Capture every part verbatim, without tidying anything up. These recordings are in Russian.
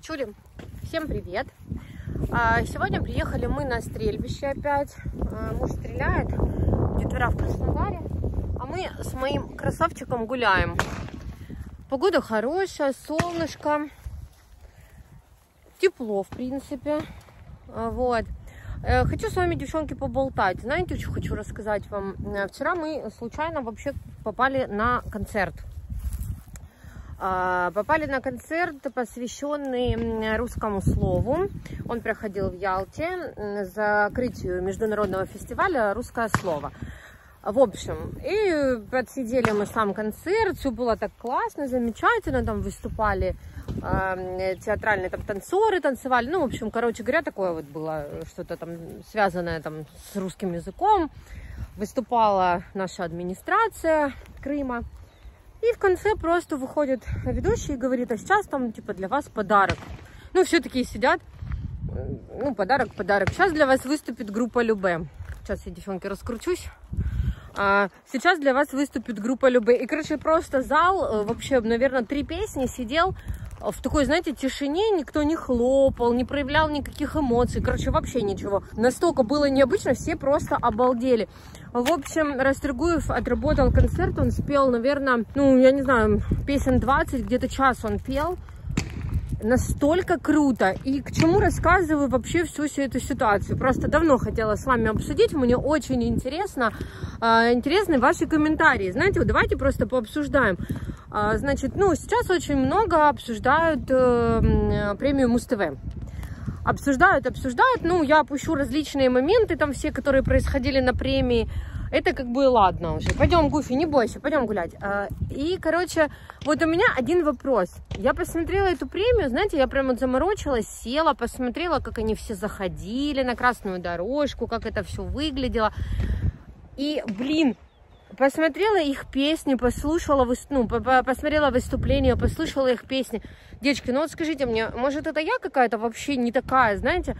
девчули, всем привет! Сегодня приехали мы на стрельбище опять. Муж стреляет, детвора в Краснодаре, а мы с моим красавчиком гуляем. Погода хорошая, солнышко, тепло в принципе. Вот. Хочу с вами, девчонки, поболтать. Знаете, что хочу рассказать вам? Вчера мы случайно вообще попали на концерт. Попали на концерт, посвященный русскому слову. Он проходил в Ялте, закрытию международного фестиваля «Русское слово». В общем, и подсидели мы сам концерт, все было так классно, замечательно, там выступали э, театральные там танцоры, танцевали, ну, в общем, короче говоря, такое вот было, что-то там связанное там с русским языком. Выступала наша администрация Крыма. И в конце просто выходит ведущий и говорит: а сейчас там типа для вас подарок. Ну, все такие сидят. Ну, подарок, подарок. Сейчас для вас выступит группа Любэ. Сейчас я, девчонки, раскручусь. А, сейчас для вас выступит группа Любэ. И, короче, просто зал, вообще, наверное, три песни сидел в такой, знаете, тишине. Никто не хлопал, не проявлял никаких эмоций. Короче, вообще ничего. Настолько было необычно, все просто обалдели. В общем, Расторгуев отработал концерт, он спел, наверное, ну, я не знаю, песен двадцать, где-то час он пел. Настолько круто. И к чему рассказываю вообще всю, всю эту ситуацию? Просто давно хотела с вами обсудить, мне очень интересно, э, интересны ваши комментарии. Знаете, вот давайте просто пообсуждаем. Э, значит, ну, сейчас очень много обсуждают э, премию Муз-ТВ. Обсуждают, обсуждают, ну, я опущу различные моменты, там все, которые происходили на премии, это как бы ладно уже. Пойдем, Гуфи, не бойся, пойдем гулять. И, короче, вот у меня один вопрос. Я посмотрела эту премию, знаете, я прям вот заморочилась, села, посмотрела, как они все заходили на красную дорожку, как это все выглядело. И, блин, посмотрела их песни, послушала, ну, посмотрела выступление, послушала их песни. Девочки, ну вот скажите мне, может это я какая-то вообще не такая, знаете?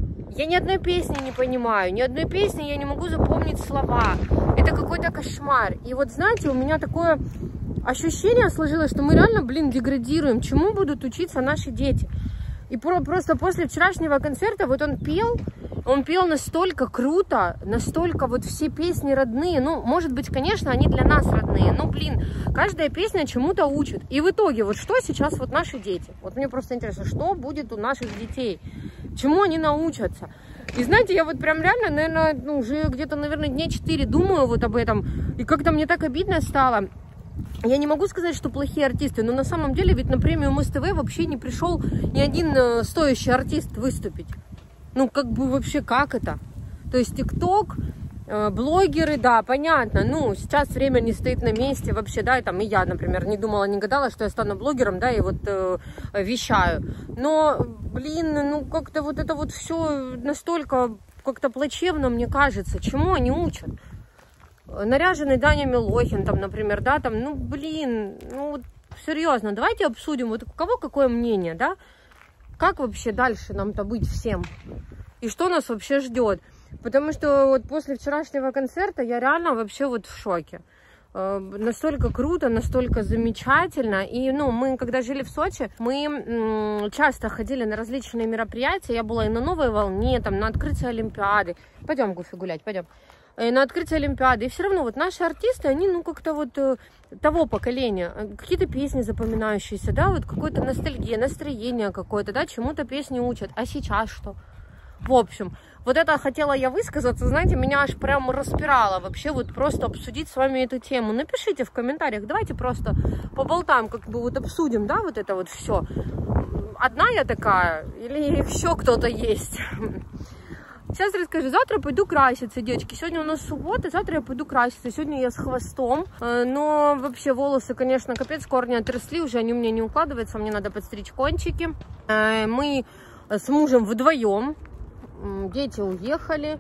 Я ни одной песни не понимаю, ни одной песни я не могу запомнить слова. Это какой-то кошмар. И вот, знаете, у меня такое ощущение сложилось, что мы реально, блин, деградируем. Чему будут учиться наши дети? И просто после вчерашнего концерта вот он пел, он пел настолько круто, настолько вот все песни родные. Ну, может быть, конечно, они для нас родные, но, блин, каждая песня чему-то учит. И в итоге, вот что сейчас вот наши дети? Вот мне просто интересно, что будет у наших детей? Чему они научатся? И знаете, я вот прям реально, наверное, ну, уже где-то, наверное, дня четыре думаю вот об этом. И как-то мне так обидно стало. Я не могу сказать, что плохие артисты, но на самом деле ведь на премию Муз-ТВ вообще не пришел ни один э, стоящий артист выступить. Ну, как бы вообще как это? То есть ТикТок, э, блогеры, да, понятно. Ну, сейчас время не стоит на месте вообще, да, и там и я, например, не думала, не гадала, что я стану блогером, да, и вот э, вещаю. Но, блин, ну, как-то вот это вот все настолько как-то плачевно, мне кажется. Чему они учат? Наряженный Даня Милохин, там, например, да, там, ну, блин, ну, вот, серьезно, давайте обсудим, вот у кого какое мнение, да, как вообще дальше нам-то быть всем, и что нас вообще ждет, потому что вот после вчерашнего концерта я реально вообще вот в шоке, э, настолько круто, настолько замечательно, и, ну, мы, когда жили в Сочи, мы м, часто ходили на различные мероприятия, я была и на Новой волне, там, на открытии Олимпиады, пойдем, Гуфи, гулять, пойдем. На открытие Олимпиады. И все равно вот наши артисты, они, ну, как-то вот э, того поколения, какие-то песни запоминающиеся, да, вот какой-то ностальгия, настроение какое-то, да, чему-то песни учат. А сейчас что? В общем, вот это хотела я высказаться, знаете, меня аж прям распирало вообще вот просто обсудить с вами эту тему. Напишите в комментариях, давайте просто поболтаем, как бы вот обсудим, да, вот это вот все. Одна я такая или еще кто-то есть? Сейчас расскажу. Завтра пойду краситься, девочки. Сегодня у нас суббота, завтра я пойду краситься. Сегодня я с хвостом, но вообще волосы, конечно, капец, корни отросли, уже они у меня не укладываются, мне надо подстричь кончики. Мы с мужем вдвоем, дети уехали,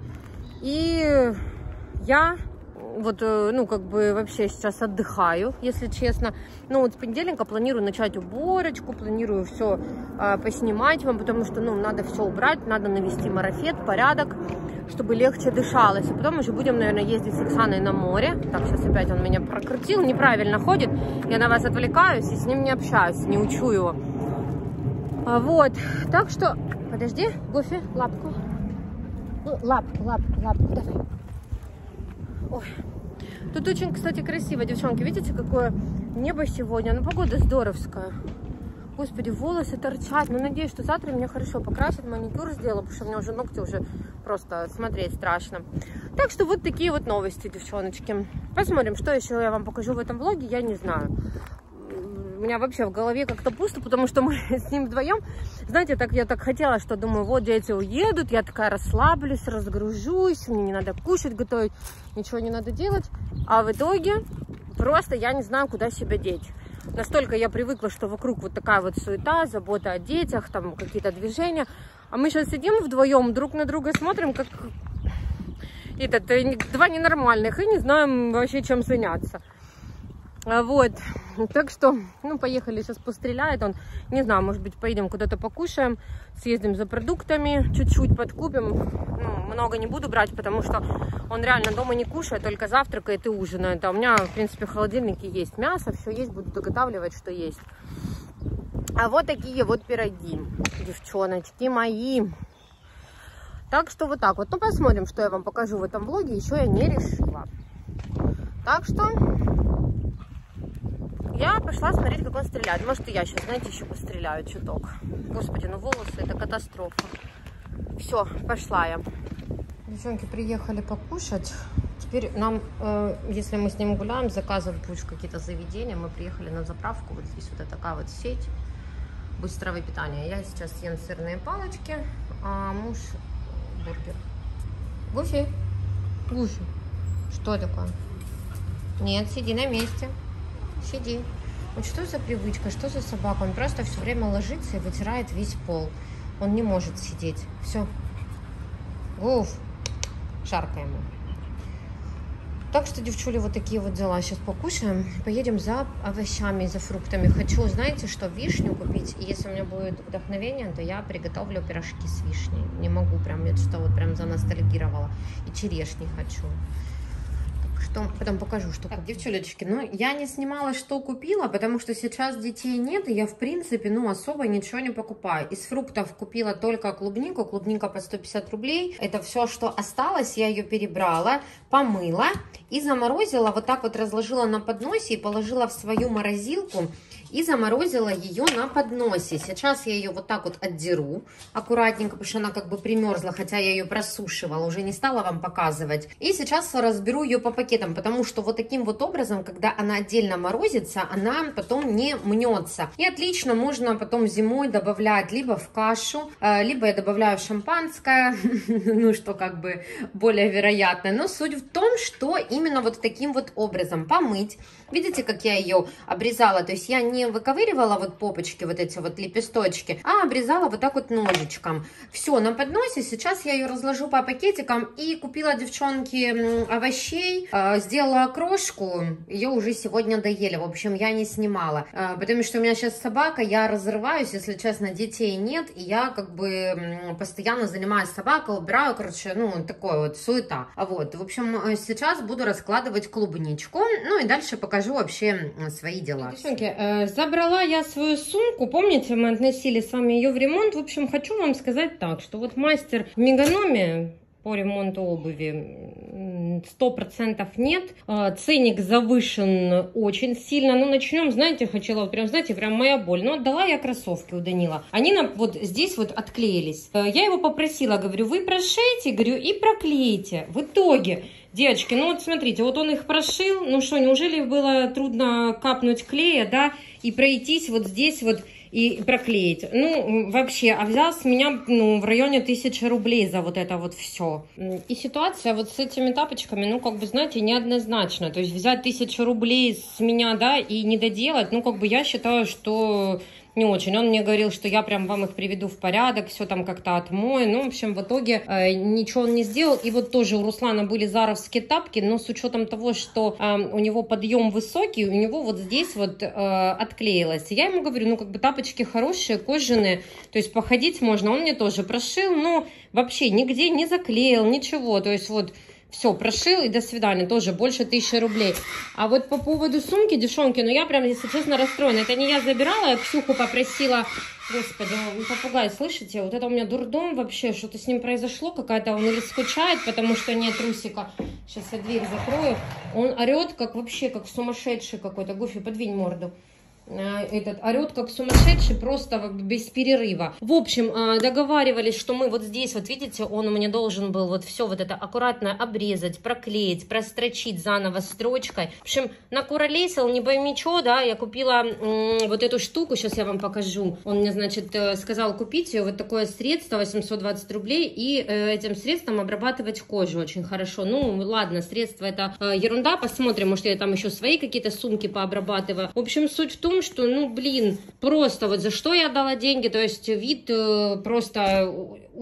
и я вот, ну, как бы вообще сейчас отдыхаю, если честно. Ну, вот с понедельника планирую начать уборочку, планирую все а, поснимать вам, потому что, ну, надо все убрать, надо навести марафет, порядок, чтобы легче дышалось. И потом уже будем, наверное, ездить с Оксаной на море. Так, сейчас опять он меня прокрутил, неправильно ходит. Я на вас отвлекаюсь и с ним не общаюсь, не учу его. А, вот, так что, подожди, Гофи, лапку. Ну, лапку, лапку, лапку, давай. Ой. Тут очень, кстати, красиво, девчонки. Видите, какое небо сегодня? Ну, погода здоровская. Господи, волосы торчат. Ну, надеюсь, что завтра меня хорошо покрасят, маникюр сделаю, потому что у меня уже ногти уже просто смотреть страшно. Так что вот такие вот новости, девчоночки. Посмотрим, что еще я вам покажу в этом влоге, я не знаю. У меня вообще в голове как-то пусто, потому что мы с ним вдвоем, знаете, так я так хотела, что думаю, вот дети уедут, я такая расслаблюсь, разгружусь, мне не надо кушать, готовить, ничего не надо делать. А в итоге просто я не знаю, куда себя деть. Настолько я привыкла, что вокруг вот такая вот суета, забота о детях, там какие-то движения. А мы сейчас сидим вдвоем, друг на друга смотрим, как этот, два ненормальных, и не знаем вообще, чем заняться. Вот, так что, ну, поехали, сейчас постреляет он, не знаю, может быть, поедем куда-то покушаем, съездим за продуктами, чуть-чуть подкупим, ну, много не буду брать, потому что он реально дома не кушает, только завтракает и ужинает, а у меня, в принципе, в холодильнике есть мясо, все есть, буду доготавливать, что есть. А вот такие вот пироги, девчоночки мои. Так что вот так вот, ну, посмотрим, что я вам покажу в этом влоге, еще я не решила. Так что... я пошла смотреть, как он стреляет. Может, и я сейчас, знаете, еще постреляю чуток. Господи, ну волосы, это катастрофа. Все, пошла я. Девчонки приехали покушать. Теперь нам, э, если мы с ним гуляем, заказывать будешь какие-то заведения. Мы приехали на заправку. Вот здесь вот такая вот сеть быстрого питания. Я сейчас ем сырные палочки, а муж бургер. Гуфи, Гуфи, что такое? Нет, сиди на месте. Сиди. Вот что за привычка, что за собака? Он просто все время ложится и вытирает весь пол. Он не может сидеть. Все. Гуф. Жарко ему. Так что, девчули, вот такие вот дела. Сейчас покушаем. Поедем за овощами, за фруктами. Хочу, знаете, что, вишню купить. И если у меня будет вдохновение, то я приготовлю пирожки с вишней. Не могу, прям, я что вот прям заностальгировала. И черешни хочу. Что, потом покажу, что. Так, девчулечки, ну, я не снимала, что купила, потому что сейчас детей нет, и я, в принципе, ну, особо ничего не покупаю. Из фруктов купила только клубнику, клубника по сто пятьдесят рублей. Это все, что осталось, я ее перебрала, помыла и заморозила, вот так вот разложила на подносе и положила в свою морозилку. И заморозила ее на подносе. Сейчас я ее вот так вот отдеру аккуратненько, потому что она как бы примерзла, хотя я ее просушивала, уже не стала вам показывать. И сейчас разберу ее по пакетам, потому что вот таким вот образом, когда она отдельно морозится, она потом не мнется. И отлично можно потом зимой добавлять либо в кашу, либо я добавляю в шампанское, ну что как бы более вероятно. Но суть в том, что именно вот таким вот образом помыть. Видите, как я ее обрезала? То есть я не выковыривала вот попочки, вот эти вот лепесточки, а обрезала вот так вот ножичком. Все, на подносе. Сейчас я ее разложу по пакетикам. И купила, девчонки, овощей, сделала окрошку. Ее уже сегодня доели. В общем, я не снимала. Потому что у меня сейчас собака, я разрываюсь, если честно, детей нет. И я как бы постоянно занимаюсь собакой, убираю, короче, ну, такое вот суета. Вот, в общем, сейчас буду раскладывать клубничку. Ну и дальше покажу вообще свои дела. Девчонки, э, забрала я свою сумку. Помните, мы относили с вами ее в ремонт. В общем, хочу вам сказать так, что вот мастер в Меганоме по ремонту обуви сто процентов нет. Ценник завышен очень сильно. Ну, начнем, знаете, хотела, вот прям, знаете, прям моя боль. Ну, отдала я кроссовки у Данила. Они нам вот здесь вот отклеились. Я его попросила, говорю, вы прошейте, говорю, и проклейте. В итоге, девочки, ну вот смотрите, вот он их прошил. Ну что, неужели было трудно капнуть клея, да, и пройтись вот здесь вот и проклеить? Ну, вообще, а взял с меня, ну, в районе тысячи рублей за вот это вот все. И ситуация вот с этими тапочками, ну, как бы, знаете, неоднозначно. То есть взять тысячу рублей с меня, да, и не доделать, ну, как бы я считаю, что не очень. Он мне говорил, что я прям вам их приведу в порядок, все там как-то отмою. Ну, в общем, в итоге э, ничего он не сделал. И вот тоже у Руслана были заровские тапки, но с учетом того, что э, у него подъем высокий, у него вот здесь вот э, отклеилось. Я ему говорю, ну, как бы тапочки хорошие, кожаные, то есть походить можно. Он мне тоже прошил, но вообще нигде не заклеил, ничего. То есть вот все, прошил и до свидания, тоже больше тысячи рублей. А вот по поводу сумки, девчонки, ну я прям, если честно, расстроена. Это не я забирала, я Ксюху попросила Господи, попугай, слышите? Вот это у меня дурдом вообще, что-то с ним произошло, какая-то он или скучает, потому что нет трусика. Сейчас я дверь закрою. Он орет, как вообще, как сумасшедший какой-то. Гуфи, подвинь морду. Этот орет как сумасшедший, просто без перерыва. В общем, договаривались, что мы вот здесь, вот видите, он у меня должен был вот все вот это аккуратно обрезать, проклеить, прострочить заново строчкой. В общем, накуролесил, не пойми что, да, я купила вот эту штуку, сейчас я вам покажу. Он мне, значит, сказал купить вот такое средство, восемьсот двадцать рублей, и этим средством обрабатывать кожу очень хорошо. Ну, ладно, средство это ерунда, посмотрим, может я там еще свои какие-то сумки пообрабатываю. В общем, суть в том, что, ну, блин, просто вот за что я дала деньги, то есть вид э, просто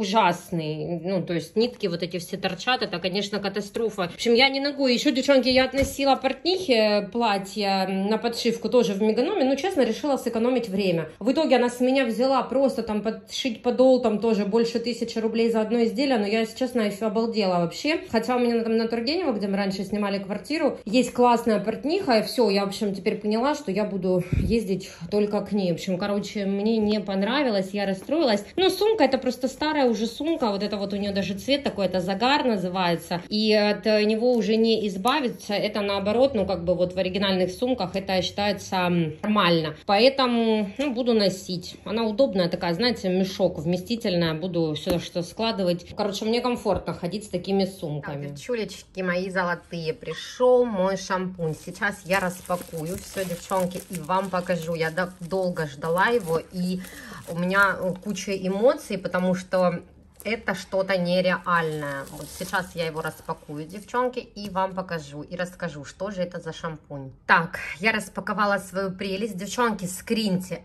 ужасный, ну, то есть нитки вот эти все торчат, это, конечно, катастрофа. В общем, я не могу, еще, девчонки, я относила портнихе платье на подшивку тоже в Меганоме, ну, честно, решила сэкономить время. В итоге она с меня взяла просто там подшить подол, там тоже больше тысячи рублей за одно изделие, но я, если честно, еще обалдела вообще. Хотя у меня там на Тургенева, где мы раньше снимали квартиру, есть классная портниха, и все, я, в общем, теперь поняла, что я буду ездить только к ней. В общем, короче, мне не понравилось, я расстроилась. Но сумка, это просто старая уже сумка, вот это вот у нее даже цвет такой, это загар называется, и от него уже не избавиться, это наоборот, ну, как бы вот в оригинальных сумках это считается нормально. Поэтому, ну, буду носить. Она удобная такая, знаете, мешок, вместительная, буду все что складывать. Короче, мне комфортно ходить с такими сумками. Так, девчулечки мои золотые, пришел мой шампунь. Сейчас я распакую все, девчонки, и вам покажу. Я долго ждала его, и у меня куча эмоций, потому что это что-то нереальное. Вот сейчас я его распакую, девчонки, и вам покажу, и расскажу, что же это за шампунь. Так, я распаковала свою прелесть. Девчонки, скриньте,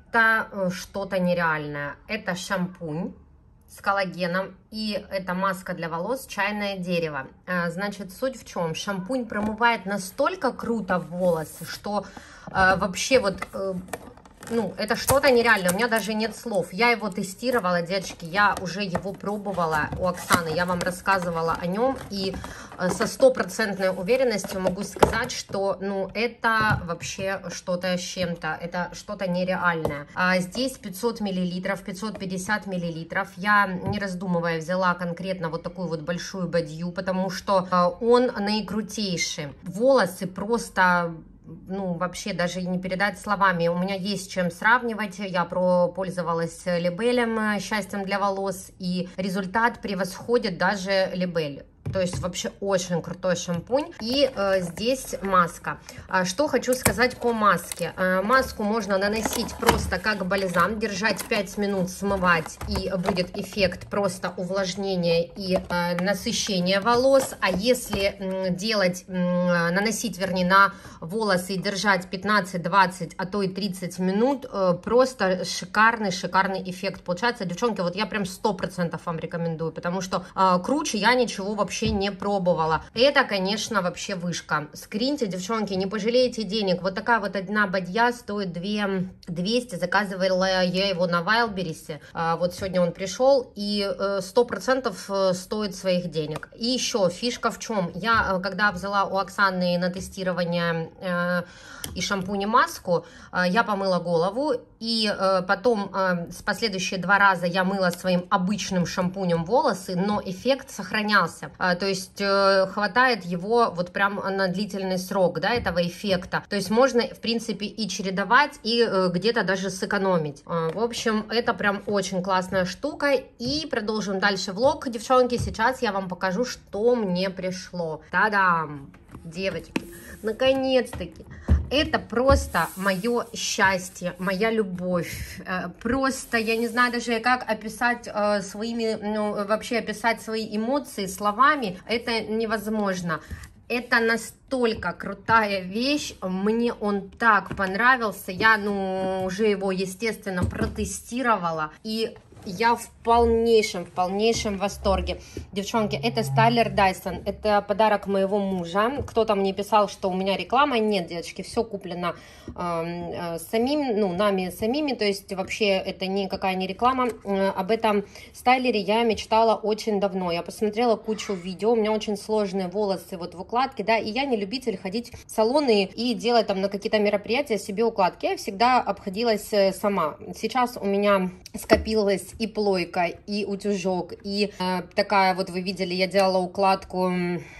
это что-то нереальное. Это шампунь с коллагеном, и это маска для волос чайное дерево. Значит, суть в чем? Шампунь промывает настолько круто волосы, что э, вообще вот... Э, ну, это что-то нереальное, у меня даже нет слов. Я его тестировала, девочки, я уже его пробовала у Оксаны, я вам рассказывала о нем, и со стопроцентной уверенностью могу сказать, что, ну, это вообще что-то с чем-то, это что-то нереальное. А здесь пятьсот миллилитров, пятьсот пятьдесят миллилитров, я, не раздумывая, взяла конкретно вот такую вот большую бадью, потому что он наикрутейший. Волосы просто... ну, вообще даже не передать словами. У меня есть чем сравнивать. Я пользовалась Либелем, счастьем для волос, и результат превосходит даже Либель. То есть вообще очень крутой шампунь. И э, здесь маска. А, что хочу сказать по маске. А, маску можно наносить просто как бальзам, держать пять минут, смывать, и будет эффект просто увлажнения и э, насыщения волос. А если м, делать, м, наносить, вернее, на волосы и держать пятнадцать-двадцать, а то и тридцать минут, э, просто шикарный, шикарный эффект получается. Девчонки, вот я прям сто процентов вам рекомендую, потому что э, круче я ничего вообще не пробовала. Это, конечно, вообще вышка. Скриньте, девчонки, не пожалеете денег. Вот такая вот одна бадья стоит две тысячи двести. Заказывала я его на Wildberries. Вот сегодня он пришел, и сто процентов стоит своих денег. И еще фишка в чем? Я, когда взяла у Оксаны на тестирование и шампунь, и маску, я помыла голову, и потом с последующие два раза я мыла своим обычным шампунем волосы, но эффект сохранялся. То есть хватает его вот прям на длительный срок, да, этого эффекта. То есть можно, в принципе, и чередовать, и где-то даже сэкономить. В общем, это прям очень классная штука. И продолжим дальше влог, девчонки. Сейчас я вам покажу, что мне пришло. Та-дам! Девочки, наконец-таки. Это просто мое счастье, моя любовь. Просто, я не знаю даже, как описать э, своими, ну, вообще описать свои эмоции словами. Это невозможно. Это настолько крутая вещь, мне он так понравился. Я, ну, уже его, естественно, протестировала. И Я в полнейшем, в полнейшем восторге. Девчонки, это стайлер Dyson. Это подарок моего мужа. Кто-то мне писал, что у меня реклама. Нет, девочки, все куплено э, самим, ну, нами самими. То есть вообще это никакая не реклама. Э, об этом стайлере я мечтала очень давно. Я посмотрела кучу видео. У меня очень сложные волосы вот в укладке, да, и я не любитель ходить в салоны и делать там на какие-то мероприятия себе укладки. Я всегда обходилась сама. Сейчас у меня скопилось и плойка, и утюжок, и э, такая вот, вы видели, я делала укладку,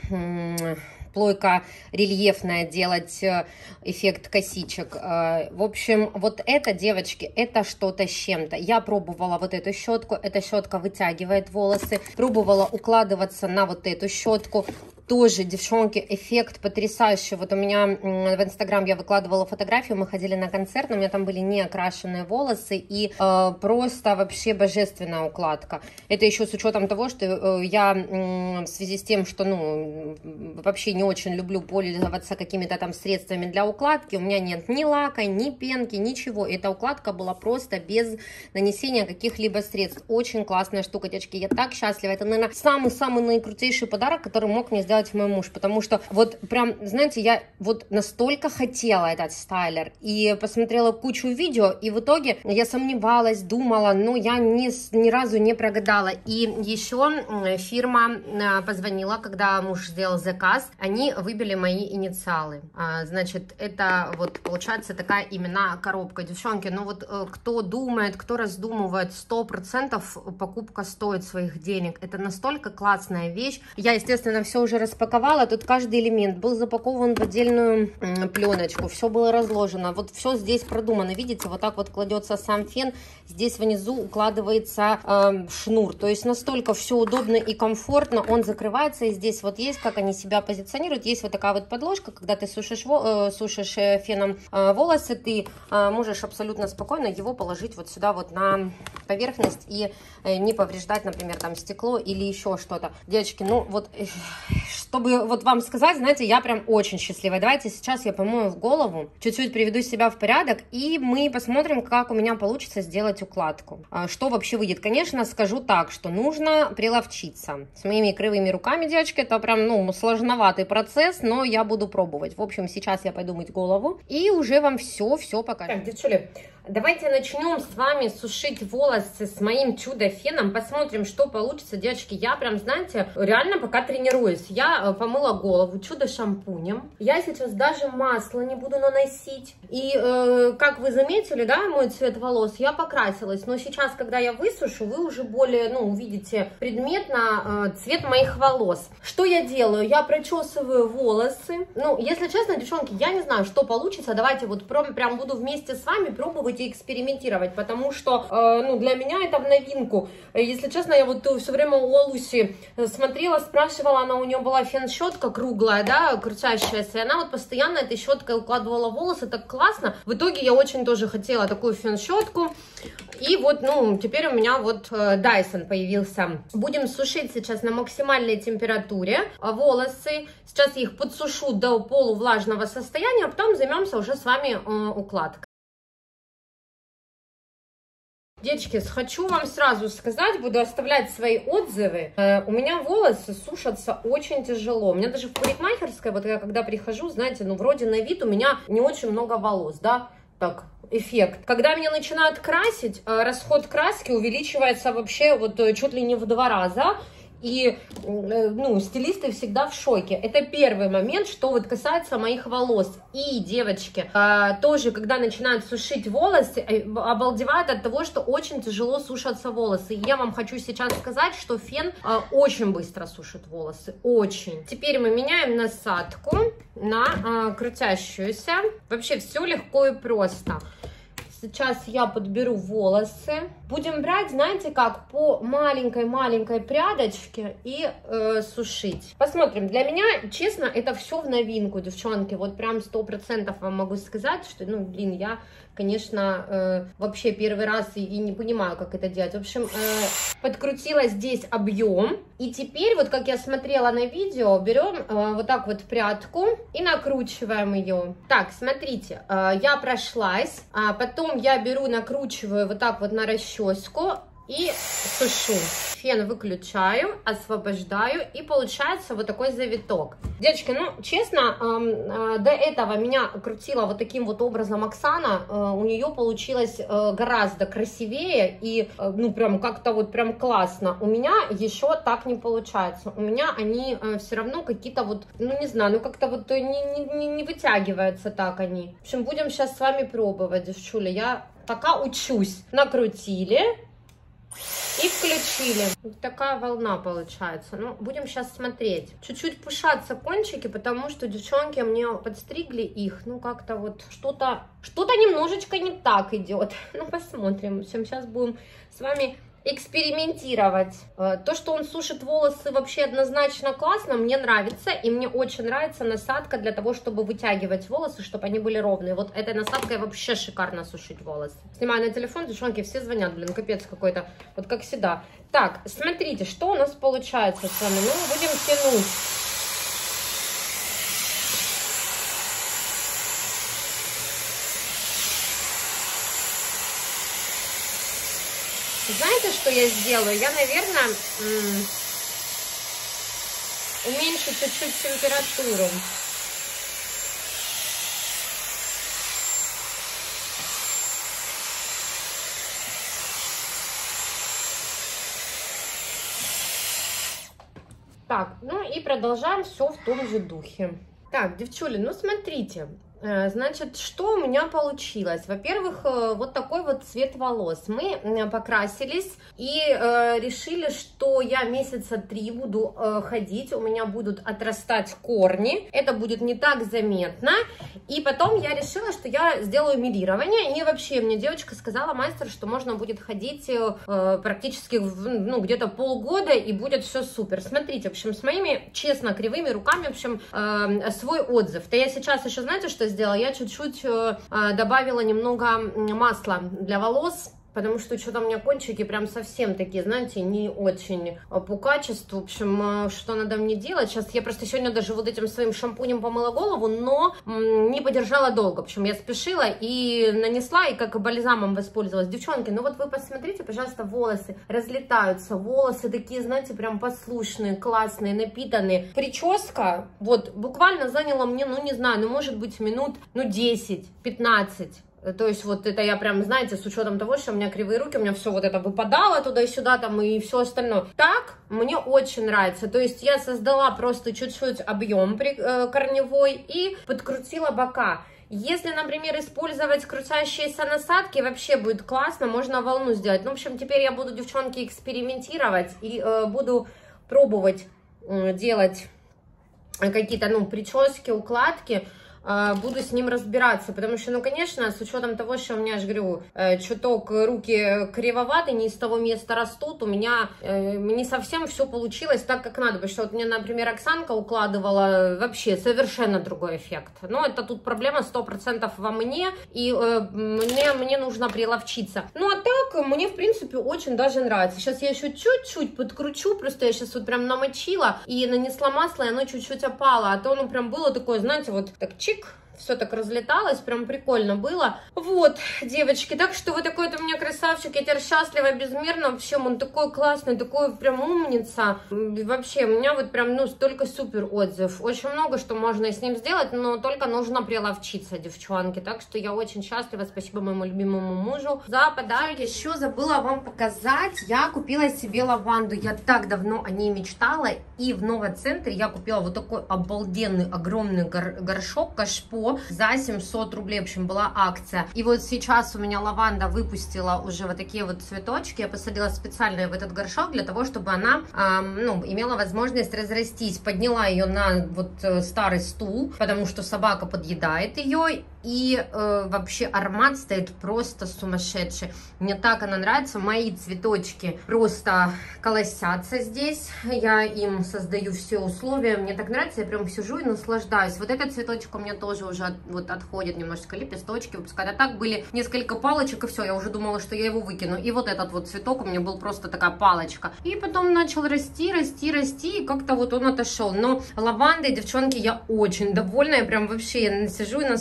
э, плойка рельефная, делать э, эффект косичек. Э, в общем, вот это, девочки, это что-то с чем-то. Я пробовала вот эту щетку, эта щетка вытягивает волосы, пробовала укладываться на вот эту щетку. Тоже, девчонки, эффект потрясающий. Вот у меня в Инстаграм я выкладывала фотографию, мы ходили на концерт, у меня там были не окрашенные волосы и э, просто вообще божественная укладка. Это еще с учетом того, что э, я э, в связи с тем, что, ну, вообще не очень люблю пользоваться какими-то там средствами для укладки, у меня нет ни лака, ни пенки, ничего. Эта укладка была просто без нанесения каких-либо средств. Очень классная штука, девочки, я так счастлива. Это, наверное, самый-самый наикрутейший подарок, который мог мне сделать мой муж, потому что вот прям, знаете, я вот настолько хотела этот стайлер и посмотрела кучу видео, и в итоге я сомневалась, думала, но я ни, ни разу не прогадала. И еще фирма позвонила, когда муж сделал заказ, они выбили мои инициалы. Значит, это вот получается такая именная коробка. Девчонки, ну вот кто думает, кто раздумывает, сто процентов покупка стоит своих денег. Это настолько классная вещь. Я, естественно, все уже распаковала, тут каждый элемент был запакован в отдельную пленочку, все было разложено, вот все здесь продумано, видите, вот так вот кладется сам фен, здесь внизу укладывается э, шнур, то есть настолько все удобно и комфортно, он закрывается, и здесь вот есть, как они себя позиционируют, есть вот такая вот подложка, когда ты сушишь, э, сушишь феном э, волосы, ты э, можешь абсолютно спокойно его положить вот сюда вот на поверхность и э, не повреждать, например, там стекло или еще что-то. Девочки, ну вот... Э, чтобы вот вам сказать, знаете, я прям очень счастливая. Давайте сейчас я помою в голову, чуть-чуть приведу себя в порядок, и мы посмотрим, как у меня получится сделать укладку. Что вообще выйдет? Конечно, скажу так, что нужно приловчиться. С моими кривыми руками, девочки, это прям, ну, сложноватый процесс, но я буду пробовать. В общем, сейчас я пойду мыть голову, и уже вам все-все покажу. Так, девчули, давайте начнем с вами сушить волосы с моим чудо-феном. Посмотрим, что получится. Девочки, я прям, знаете, реально пока тренируюсь. Я помыла голову чудо-шампунем. Я сейчас даже масло не буду наносить. И, э, как вы заметили, да, мой цвет волос, я покрасилась. Но сейчас, когда я высушу, вы уже более, ну, увидите предметно э, цвет моих волос. Что я делаю? Я прочесываю волосы. Ну, если честно, девчонки, я не знаю, что получится. Давайте вот прям, прям буду вместе с вами пробовать и экспериментировать, потому что, э, ну, для меня это в новинку. Если честно, я вот все время у Алуси смотрела, спрашивала, она, у нее была фен-щетка круглая, да, крутящаяся, и она вот постоянно этой щеткой укладывала волосы, так классно. В итоге я очень тоже хотела такую фен-щетку, и вот, ну, теперь у меня вот э, Dyson появился. Будем сушить сейчас на максимальной температуре волосы. Сейчас я их подсушу до полувлажного состояния, а потом займемся уже с вами э, укладкой. Девочки, хочу вам сразу сказать, буду оставлять свои отзывы. Э, у меня волосы сушатся очень тяжело. У меня даже в парикмахерской, вот я когда прихожу, знаете, ну вроде на вид у меня не очень много волос, да, так, эффект. Когда меня начинают красить, э, расход краски увеличивается вообще вот э, чуть ли не в два раза. И, ну, стилисты всегда в шоке. Это первый момент, что вот касается моих волос. И, девочки, тоже, когда начинают сушить волосы, обалдевают от того, что очень тяжело сушатся волосы. И я вам хочу сейчас сказать, что фен очень быстро сушит волосы. Очень. Теперь мы меняем насадку на крутящуюся. Вообще все легко и просто. Сейчас я подберу волосы. Будем брать, знаете как, по маленькой-маленькой прядочке и э, сушить. Посмотрим. Для меня, честно, это все в новинку, девчонки. Вот прям сто процентов вам могу сказать, что, ну, блин, я, конечно, э, вообще первый раз и, и не понимаю, как это делать. В общем, э, подкрутила здесь объем. И теперь, вот как я смотрела на видео, берем э, вот так вот прядку и накручиваем ее. Так, смотрите, э, я прошлась, а потом я беру, накручиваю вот так вот на расческу, и сушу. Фен выключаю, освобождаю, и получается вот такой завиток. Девочки, ну, честно, э, э, до этого меня крутила вот таким вот образом Оксана. Э, у нее получилось э, гораздо красивее и, э, ну, прям как-то вот прям классно. У меня еще так не получается. У меня они э, все равно какие-то вот, ну, не знаю, ну, как-то вот не, не, не вытягиваются так они. В общем, будем сейчас с вами пробовать, девчули. Я пока учусь. Накрутили. И включили. Вот такая волна получается. Ну, будем сейчас смотреть. Чуть-чуть пушатся кончики, потому что девчонки мне подстригли их. Ну, как-то вот что-то что-то немножечко не так идет. Ну, посмотрим. В общем, сейчас будем с вами экспериментировать. То, что он сушит волосы, вообще однозначно классно, мне нравится, и мне очень нравится насадка для того, чтобы вытягивать волосы, чтобы они были ровные. Вот этой насадкой вообще шикарно сушить волосы. Снимаю на телефон, девчонки все звонят, блин, капец какой-то, вот как всегда. Так, смотрите, что у нас получается с вами. Ну, будем тянуть. Знаете, что я сделаю? Я, наверное, уменьшу чуть-чуть температуру. Так, ну и продолжаем все в том же духе. Так, девчули, ну смотрите. Значит, что у меня получилось? Во-первых, вот такой вот цвет волос. Мы покрасились и э, решили, что я месяца три буду э, ходить, у меня будут отрастать корни, это будет не так заметно. И потом я решила, что я сделаю мелирование. И вообще мне девочка сказала, мастер, что можно будет ходить э, практически, ну, где-то полгода, и будет все супер. Смотрите, в общем, с моими, честно, кривыми руками, в общем, э, свой отзыв. То я сейчас еще, знаете, что сделала? Я чуть-чуть э, добавила немного масла для волос, потому что что-то у меня кончики прям совсем такие, знаете, не очень по качеству. В общем, что надо мне делать? Сейчас я просто сегодня даже вот этим своим шампунем помыла голову, но не подержала долго. В общем, я спешила и нанесла, и как бальзамом воспользовалась. Девчонки, ну вот вы посмотрите, пожалуйста, волосы разлетаются. Волосы такие, знаете, прям послушные, классные, напитанные. Прическа, вот, буквально заняла мне, ну не знаю, ну может быть минут, ну десять-пятнадцать. То есть вот это я прям, знаете, с учетом того, что у меня кривые руки, у меня все вот это выпадало туда и сюда там и все остальное. Так мне очень нравится. То есть я создала просто чуть-чуть объем корневой и подкрутила бока. Если, например, использовать крутящиеся насадки, вообще будет классно, можно волну сделать. Ну, в общем, теперь я буду, девчонки, экспериментировать и э, буду пробовать э, делать какие-то, ну, прически, укладки. Буду с ним разбираться, потому что, ну, конечно, с учетом того, что у меня, я же говорю, чуток руки кривоваты, не из того места растут, у меня э, не совсем все получилось так, как надо, потому что вот мне, например, Оксанка укладывала, вообще совершенно другой эффект. Но это тут проблема сто процентов во мне, и э, мне, мне нужно приловчиться. Ну, а так, мне, в принципе, очень даже нравится. Сейчас я еще чуть-чуть подкручу, просто я сейчас вот прям намочила и нанесла масло, и оно чуть-чуть опало, а то оно прям было такое, знаете, вот так чик, все так разлеталось, прям прикольно было. Вот, девочки, так что вы такой вот у меня красавчик, я теперь счастлива безмерно, вообще он такой классный, такой прям умница. Вообще, у меня вот прям, ну, столько супер отзыв. Очень много что можно с ним сделать, но только нужно приловчиться, девчонки. Так что я очень счастлива, спасибо моему любимому мужу за подарок. Еще забыла вам показать, я купила себе лаванду, я так давно о ней мечтала, и в Новоцентре я купила вот такой обалденный, огромный гор горшок кашпо за семьсот рублей, в общем, была акция. И вот сейчас у меня лаванда выпустила уже вот такие вот цветочки, я посадила специально в этот горшок для того, чтобы она, э, ну, имела возможность разрастись. Подняла ее на вот старый стул, потому что собака подъедает ее, и э, вообще аромат стоит просто сумасшедший. Мне так она нравится, мои цветочки просто колосятся здесь, я им создаю все условия, мне так нравится, я прям сижу и наслаждаюсь. Вот этот цветочек у меня тоже уже от, вот отходит немножечко, лепесточки выпускают, а так были несколько палочек, и все, я уже думала, что я его выкину. И вот этот вот цветок у меня был просто такая палочка. И потом начал расти, расти, расти, и как-то вот он отошел. Но лавандой, девчонки, я очень довольна, я прям вообще я сижу и наслаждаюсь.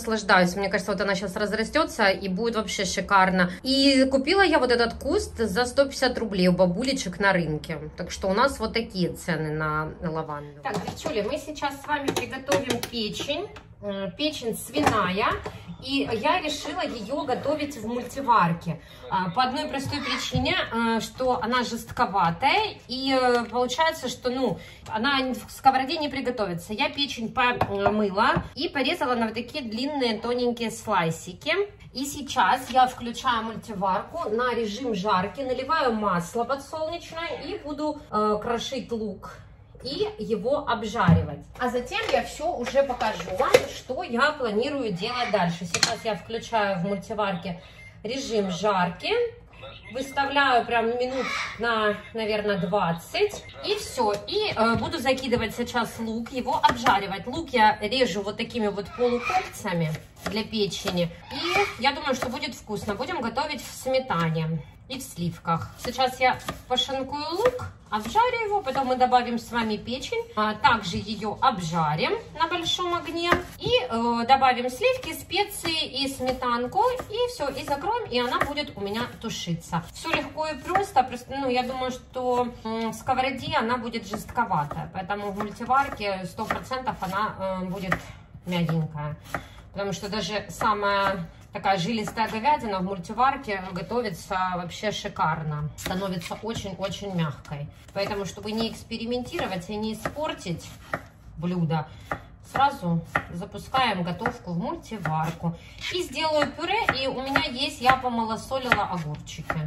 понравилась. Мне кажется, вот она сейчас разрастется и будет вообще шикарно. И купила я вот этот куст за сто пятьдесят рублей у бабулечек на рынке. Так что у нас вот такие цены на, на лаванду. Так, девчули, мы сейчас с вами приготовим печень. Печень свиная, и я решила ее готовить в мультиварке по одной простой причине, что она жестковатая, и получается, что ну она в сковороде не приготовится. Я печень помыла и порезала на вот такие длинные тоненькие слайсики. И сейчас я включаю мультиварку на режим жарки, наливаю масло подсолнечное и буду э, крошить лук и его обжаривать. А затем я все уже покажу вам, что я планирую делать дальше. Сейчас я включаю в мультиварке режим жарки, выставляю прям минут на, наверное, двадцать, и все. И э, буду закидывать сейчас лук, его обжаривать. Лук я режу вот такими вот полукольцами для печени, и я думаю, что будет вкусно. Будем готовить в сметане и в сливках. Сейчас я пошинкую лук, обжарю его, потом мы добавим с вами печень, а также ее обжарим на большом огне и э, добавим сливки, специи и сметанку, и все, и закроем, и она будет у меня тушиться. Все легко и просто, просто ну, я думаю, что э, в сковороде она будет жестковатая, поэтому в мультиварке сто процентов она э, будет мягенькая, потому что даже самая такая жилистая говядина в мультиварке готовится вообще шикарно. Становится очень-очень мягкой. Поэтому, чтобы не экспериментировать и не испортить блюдо, сразу запускаем готовку в мультиварку. И сделаю пюре, и у меня есть, я помалосолила огурчики.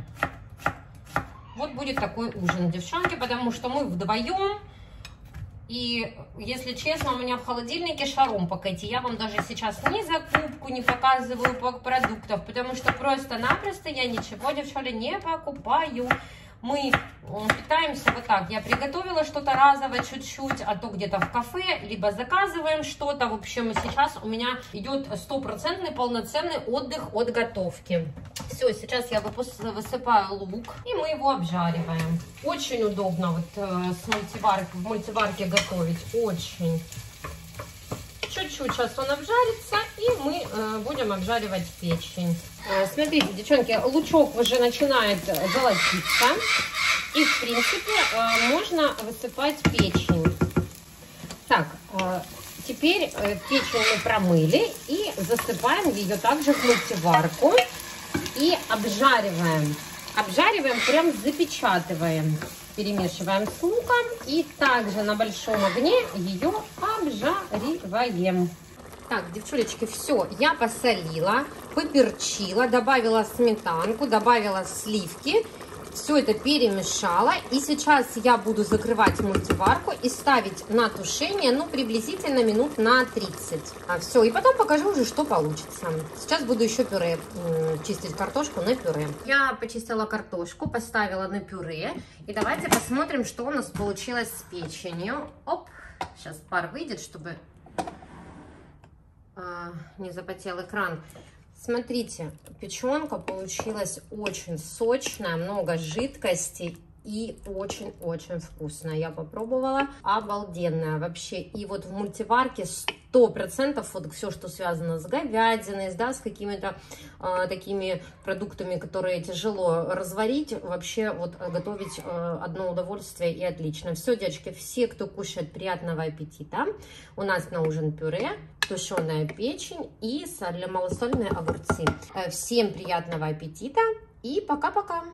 Вот будет такой ужин, девчонки, потому что мы вдвоем. И, если честно, у меня в холодильнике шаром покати. Я вам даже сейчас ни закупку не показываю продуктов, потому что просто-напросто я ничего, девчонки, не покупаю. Мы питаемся вот так. Я приготовила что-то разово чуть-чуть, а то где-то в кафе, либо заказываем что-то. В общем, сейчас у меня идет стопроцентный полноценный отдых от готовки. Все, сейчас я высыпаю лук, и мы его обжариваем. Очень удобно вот э, с мультиварки, в мультиварке готовить, очень. Чуть-чуть сейчас он обжарится, и мы э, будем обжаривать печень. Э, смотрите, девчонки, лучок уже начинает золотиться. И, в принципе, э, можно высыпать печень. Так, э, теперь э, печень мы промыли и засыпаем ее также в мультиварку. И обжариваем. Обжариваем, прям запечатываем. Перемешиваем с луком и также на большом огне ее обжариваем. Так, девчулечки, все, я посолила, поперчила, добавила сметанку, добавила сливки. Все это перемешала. И сейчас я буду закрывать мультиварку и ставить на тушение, ну, приблизительно минут на тридцать. А, все, и потом покажу уже, что получится. Сейчас буду еще пюре, чистить картошку на пюре. Я почистила картошку, поставила на пюре. И давайте посмотрим, что у нас получилось с печенью. Оп, сейчас пар выйдет, чтобы а, не запотел экран. Смотрите, печенка получилась очень сочная, много жидкости и очень-очень вкусная. Я попробовала, обалденная вообще. И вот в мультиварке сто процентов вот все, что связано с говядиной, да, с какими-то э, такими продуктами, которые тяжело разварить, вообще вот готовить э, одно удовольствие и отлично. Все, девочки, все, кто кушает, приятного аппетита. У нас на ужин пюре, тушеная печень и малосольные огурцы. Всем приятного аппетита и пока-пока!